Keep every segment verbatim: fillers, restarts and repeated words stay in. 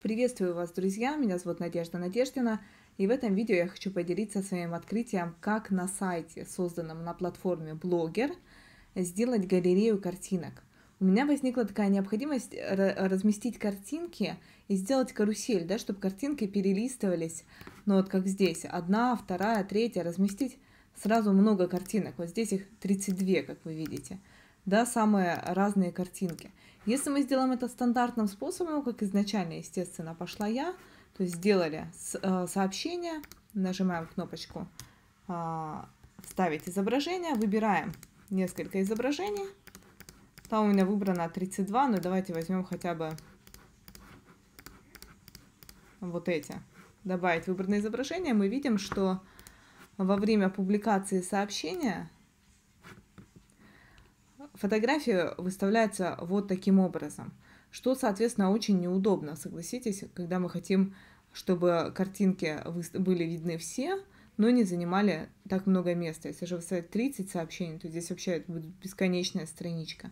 Приветствую вас, друзья! Меня зовут Надежда Надеждина, и в этом видео я хочу поделиться своим открытием, как на сайте, созданном на платформе Blogger, сделать галерею картинок. У меня возникла такая необходимость разместить картинки и сделать карусель, да, чтобы картинки перелистывались, ну вот как здесь, одна, вторая, третья, разместить сразу много картинок. Вот здесь их тридцать две, как вы видите, да, самые разные картинки. Если мы сделаем это стандартным способом, как изначально, естественно, пошла я, то есть сделали сообщение, нажимаем кнопочку «Вставить изображение», выбираем несколько изображений. Там у меня выбрано тридцать два, но давайте возьмем хотя бы вот эти. Добавить выбранное изображение. Мы видим, что во время публикации сообщения фотография выставляется вот таким образом, что, соответственно, очень неудобно, согласитесь, когда мы хотим, чтобы картинки были видны все, но не занимали так много места. Если же выставить тридцать сообщений, то здесь вообще будет бесконечная страничка.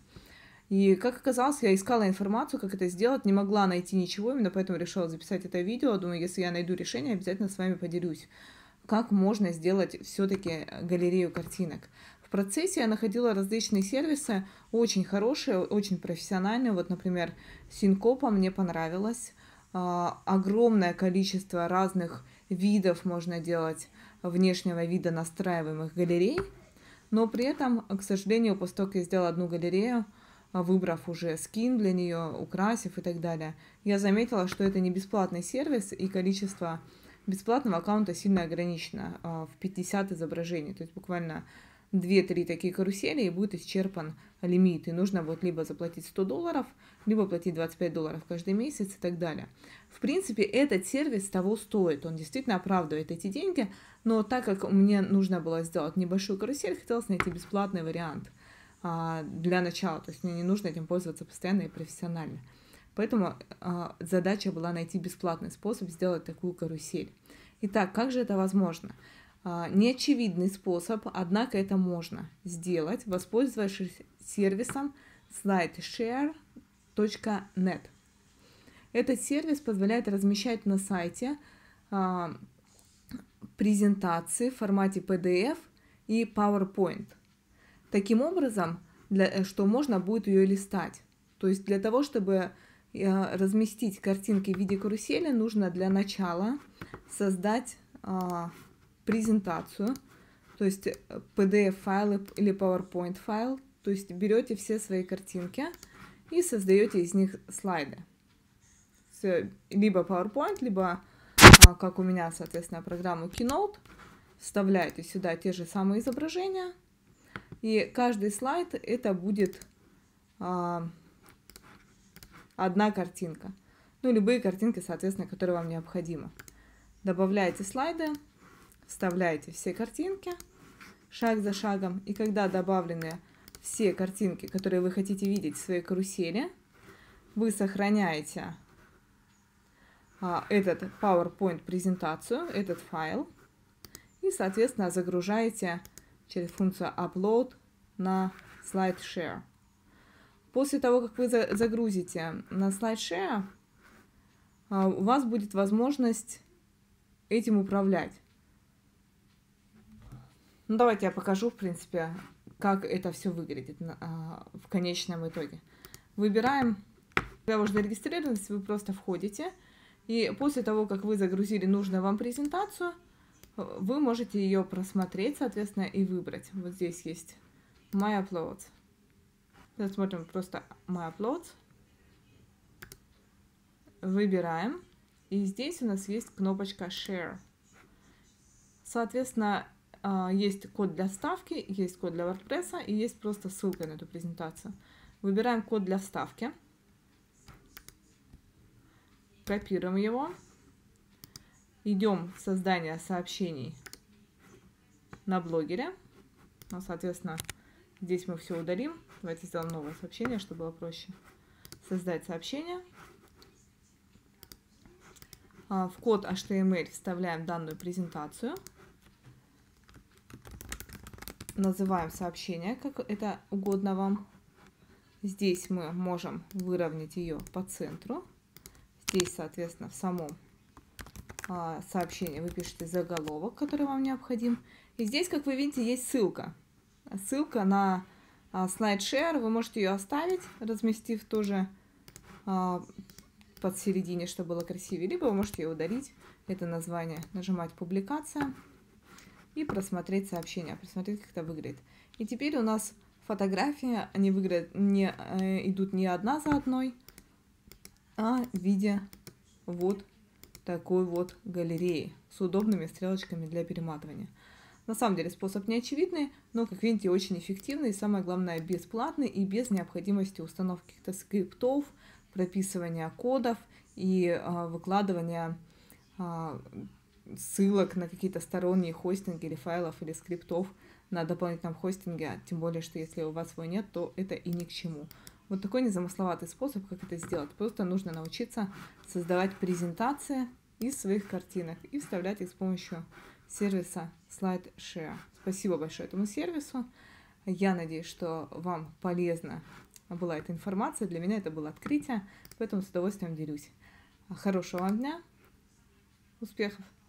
И, как оказалось, я искала информацию, как это сделать, не могла найти ничего, именно поэтому решила записать это видео. Думаю, если я найду решение, обязательно с вами поделюсь, как можно сделать все-таки галерею картинок. В процессе я находила различные сервисы, очень хорошие, очень профессиональные. Вот, например, Синкопа мне понравилось. Огромное количество разных видов можно делать, внешнего вида настраиваемых галерей. Но при этом, к сожалению, после того, как я сделала одну галерею, выбрав уже скин для нее, украсив и так далее, я заметила, что это не бесплатный сервис, и количество бесплатного аккаунта сильно ограничено в пятьдесят изображений. То есть буквально две-три такие карусели, и будет исчерпан лимит. И нужно будет либо заплатить сто долларов, либо платить двадцать пять долларов каждый месяц и так далее. В принципе, этот сервис того стоит. Он действительно оправдывает эти деньги. Но так как мне нужно было сделать небольшую карусель, хотелось найти бесплатный вариант а, для начала. То есть мне не нужно этим пользоваться постоянно и профессионально. Поэтому а, задача была найти бесплатный способ сделать такую карусель. Итак, как же это возможно? А, неочевидный способ, однако это можно сделать, воспользовавшись сервисом slideshare точка нет. Этот сервис позволяет размещать на сайте а, презентации в формате пи ди эф и PowerPoint. Таким образом, для, что можно будет ее листать. То есть для того, чтобы а, разместить картинки в виде карусели, нужно для начала создать а, презентацию, то есть пи ди эф файл или PowerPoint файл. То есть берете все свои картинки и создаете из них слайды. Либо PowerPoint, либо, как у меня, соответственно, программу Keynote. Вставляете сюда те же самые изображения. И каждый слайд это будет а, одна картинка. Ну, любые картинки, соответственно, которые вам необходимы. Добавляете слайды, вставляете все картинки шаг за шагом. И когда добавлены все картинки, которые вы хотите видеть в своей карусели, вы сохраняете а, этот PowerPoint презентацию, этот файл, и, соответственно, загружаете через функцию Upload на SlideShare. После того, как вы загрузите на SlideShare, а, у вас будет возможность этим управлять. Ну, давайте я покажу, в принципе, как это все выглядит а, в конечном итоге. Выбираем, когда вы уже зарегистрировались, вы просто входите, и после того, как вы загрузили нужную вам презентацию, вы можете ее просмотреть, соответственно, и выбрать. Вот здесь есть My Uploads. Смотрим просто My Uploads. Выбираем, и здесь у нас есть кнопочка Share. Соответственно, есть код для вставки, есть код для WordPress и есть просто ссылка на эту презентацию. Выбираем код для вставки, копируем его, идем в создание сообщений на блогере. Ну, соответственно, здесь мы все удалим. Давайте сделаем новое сообщение, чтобы было проще. Создать сообщение. В код эйч ти эм эль вставляем данную презентацию. Называем сообщение, как это угодно вам. Здесь мы можем выровнять ее по центру. Здесь, соответственно, в самом а, сообщении вы пишете заголовок, который вам необходим. И здесь, как вы видите, есть ссылка. Ссылка на а, SlideShare. Вы можете ее оставить, разместив тоже а, посередине, чтобы было красивее. Либо вы можете ее удалить. Это название. Нажимать «Публикация» и просмотреть сообщение, просмотреть, как это выглядит. И теперь у нас фотографии, они выглядят, не, э, идут не одна за одной, а в виде вот такой вот галереи с удобными стрелочками для перематывания. На самом деле способ не очевидный, но, как видите, очень эффективный и, самое главное, бесплатный и без необходимости установки каких-то скриптов, прописывания кодов и э, выкладывания э, ссылок на какие-то сторонние хостинги или файлов или скриптов на дополнительном хостинге, тем более, что если у вас его нет, то это и ни к чему. Вот такой незамысловатый способ, как это сделать. Просто нужно научиться создавать презентации из своих картинок и вставлять их с помощью сервиса SlideShare. Спасибо большое этому сервису. Я надеюсь, что вам полезна была эта информация. Для меня это было открытие, поэтому с удовольствием делюсь. Хорошего вам дня, успехов!